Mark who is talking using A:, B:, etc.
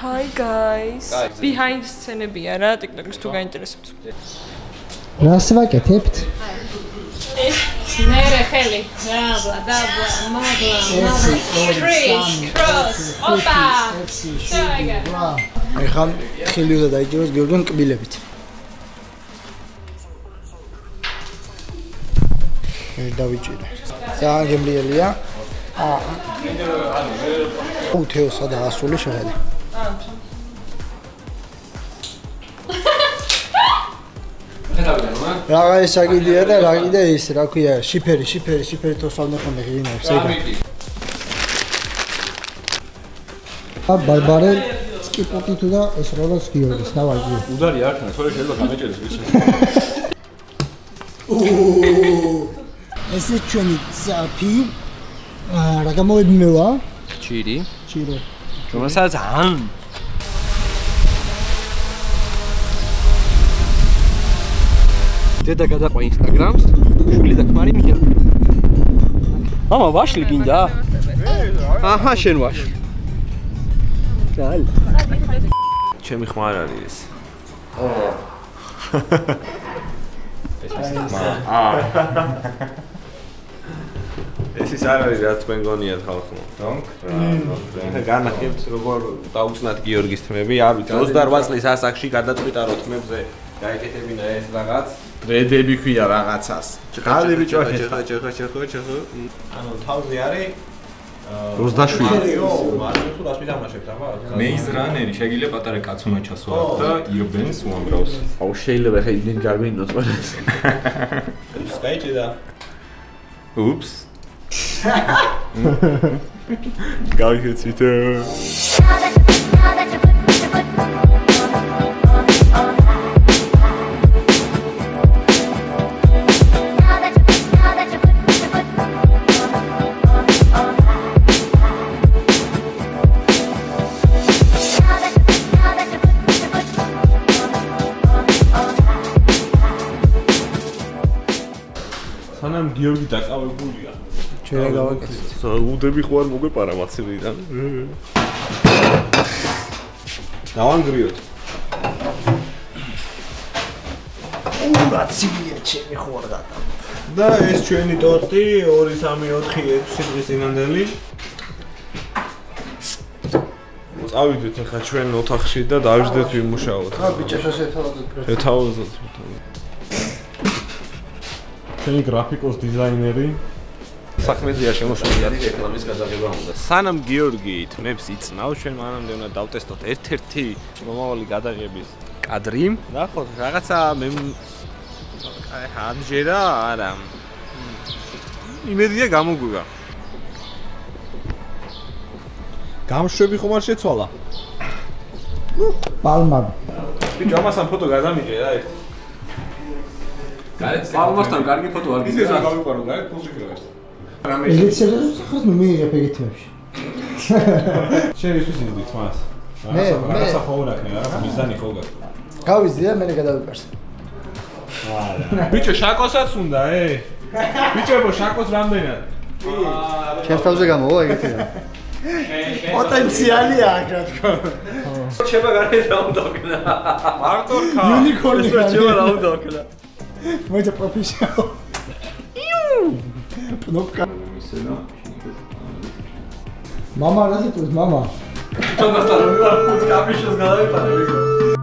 A: Hi guys. Behind სცენებია რა, TikTok-ის თუ გაინტერესებთ.
B: რას ვაკეთებთ?
A: ნერე ხელი. დაბლა, მაგლა. Cross. Opa.
B: ეხლა ხილი უნდა დაიჭიროს გიორგიმ კბილებით. დავიჭირე. ძალიან გემრიელია. უთეოსა და ასული შეხედე. რაღა ეს აგიდია და რა კიდე ის, რა ქვია, შიფერი თოსავდნენ ხოლმე ღირინებს, ეგა. ბარბარე სკიპოტი თუ და ეს როლოს გიორგის დავაჭირო.
C: უდარი არ ქნა, თორე შეიძლება გამეჭერეს ვიცი.
B: ეს ჩვენი წაფი რა გამოებმევა?
C: ჩირი.
B: ჩირო.
C: რომელსაც ან დედა გადაყვა Instagram-ს, შვილი და ქმარი მიგა. მამა ვაშლი გინდა? აჰა, შენ ვაშლი. ძალ. ჩემი ხმარ არის ეს. ეს ის არ არის რაც თქვენ გონიათ ხალხო. დონკ. განახებთ როგორ დაუწნათ გიორგის თმები, არ ვიცი 28 წლის ასაკში გადაწყვიტა რო თმებზე გაიკეთებინა ეს რაღაც. ტრედები ქვია რაღაცას. ხალე ბიჭო, ჩეხო. ანუ თავზე არის 27. მაგრამ თუ რას მიდამაშებთ აბა?
D: Maze Runner-ი შეგიძლია პატარა კაც უნდა ჩასვა და იობენს უამრავს.
C: აუ შეიძლება ხა იმენ გარბინოს ყველას.
D: Скайჭედა. Oops. გავიქეცით. სანამ გიორგი დაკავებულია.
B: ჩვენ გავაკეთეთ.
C: უდები ხო არ მოგვეპარა მაცივიდან.
D: დავანგრიოთ.
B: მაცივია ჩემი ხო არ გადა.
D: და ეს ჩვენი ტორტი 2 3 4 6 დღის წინანდელი. წავიდეთ ახლა ჩვენ ოთახში და დავждეთ ვიმუშაოთ.
B: ხა ბიჭო შეთავაზეთ.
D: შეთავაზოთ. ჩვენი გრაფიკოს დიზაინერი
C: საქმეზეა შემოსული არის რეკლამის გადაღება უნდა. სანამ გიორგი თმებს იწნავს, ჩვენ მანამდე უნდა დავტესტოთ ერთ-ერთი მომავალი გადაღების კადრი. ნახოთ, რაღაცა მე ამჯერა არა. იმედია გამოგვიგა.
D: გამშვები ხომ არ შეცვალა?
B: პალმა.
D: ბიჭო, ამასთან ფოტო გადამიღე რა ერთ.
C: პალმასთან კარგი ფოტო არ
D: ისე რა გავიყვარო, გარეთ ფულს ვიქრევ.
B: ელიცერს ხოს მიიღებ ეგეთ თემში.
D: შენ ისთვის იზრდით მას?
B: მე
D: რაღაცა ხო უნახნე, რაღაცა მიზანი ხო გაქვს.
B: გავიზდი და მე გადავიპარს.
D: არა. ბიჭო, შაკოსაც უნდა, ბიჭებო, შაკოს რამდენად?
B: ჩემს თავზე გამოვა ეგეთი რა. პოტენციალი აქვს რა თქმა უნდა.
C: შეება გარეთ რა უნდა ვქნა.
D: მარტო ხა.
B: იუნიკორნი
C: შეება რა უნდა ვქნა.
B: მოიცა პროფესიონალ. Кнопка. Мама, რა თქოს, мама?
C: თუმცა რა ვარ, კაპიშოს გადავიპარე.